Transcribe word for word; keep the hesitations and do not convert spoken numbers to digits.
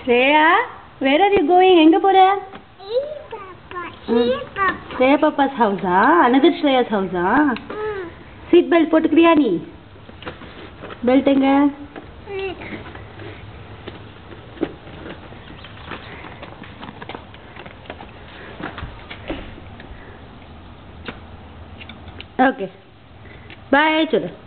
Shreya, where are you going? எங்க போற? Shreya Papa's house ah? Another Shreya's house ah? Seat belt போட்டுக்கிறியா நீ? Belt எங்க? Okay. Bye சொல்லு.